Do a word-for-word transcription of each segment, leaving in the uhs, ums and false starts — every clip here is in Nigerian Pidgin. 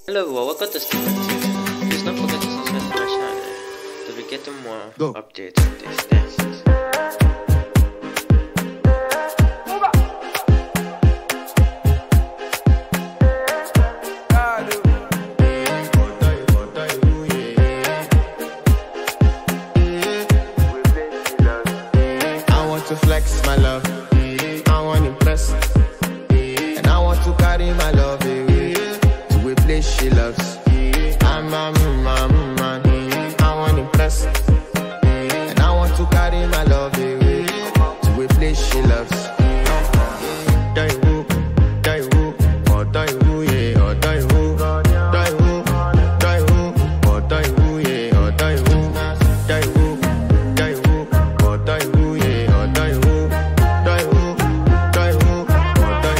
Hello everyone, welcome to Stephen T. Please don't forget to subscribe to my channel to be getting more Go. updates on this. Thanks. I want to flex my love, I want to impress, and I want to carry my love away to a place she loves. I'm a man, man, I want to impress, and I want to carry my love away to a place she loves. Die who, die who, or die who, yeah, or die who, die who, die who, or die who, yeah, or die who, die who, die who, or die who, yeah, or die who, die who, die who, or die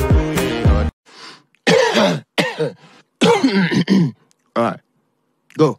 who, yeah. All right, go.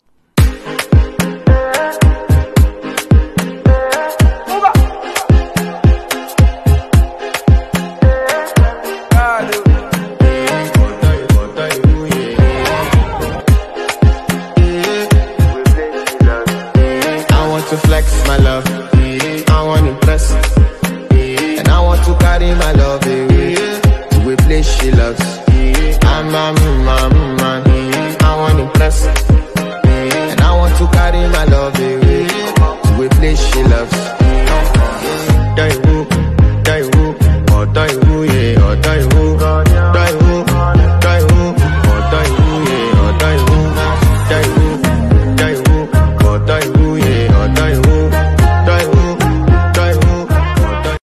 To flex my love, I want to impress, and I want to carry my love away to a place she loves. I'm a man, man, I want to impress, and I want to carry my love away to a place she loves. Die who, die who, or die who, yeah, or die who, die who, die who, or die who, yeah, or die who, die who, die who, or die who, yeah. Die who, die who, die who, or die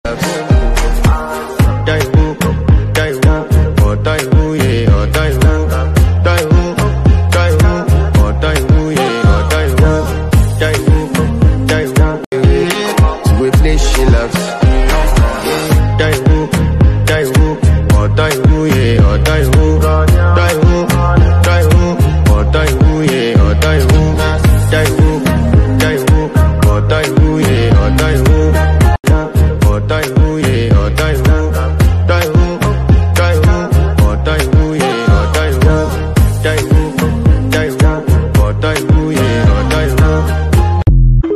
Die who, die who, or die who, yeah, or die who, die who, die who, or die who, yeah, or die who, die who, die who, to a place she loves. Die who, die who, or die who, yeah, or die who, die who, die who, or die who, yeah, or die who, die who, die who. Or die who, yeah, or die who, or die who, yeah, or die who, die who, die who, or die who, yeah, or die who, die who, die who, or die who, yeah, or die who.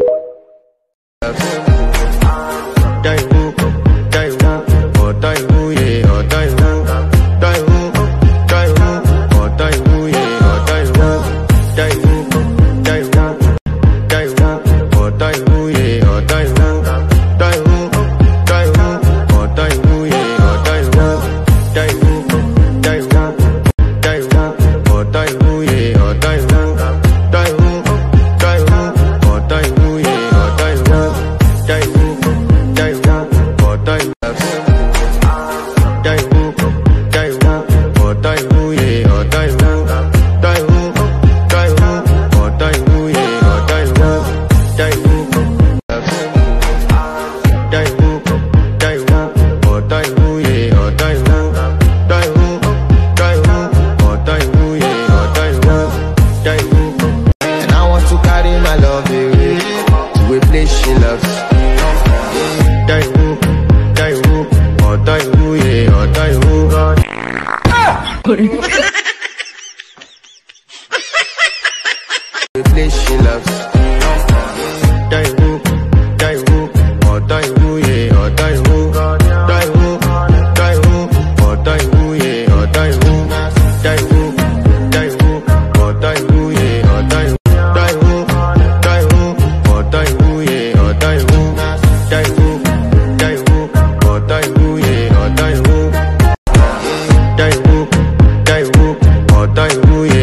Die who, die who, or die who, yeah, or die who, die who, die who, or die who, yeah, or die who, die who, die who. Die who, or die who, yeah, or die who, die who, die who, or die who, yeah, or die who, die who, die who, die who, or die who, yeah, or die who, die who, die who, or die who, yeah, or die who, die who, die who, or die who, die who, die who, or die who, yeah, or die who, die who, die who, or die who, yeah, or die who. Die who, die who, die who, or die who, yeah, or die who, die who, die who, or die who, yeah, or die who, die who. And I want to carry my love away to a place she loves. Die who, die who, or die who, yeah, or die who. A place she loves. Die who, die who, or die who, yeah, or die who, die who, die who, or die who, yeah, or die who, die who, die who, or die who, yeah, or die who, die who, die who, or die who, yeah, or die who, die who, die who, or die who, yeah, or die who, die who, die who, or die who, yeah.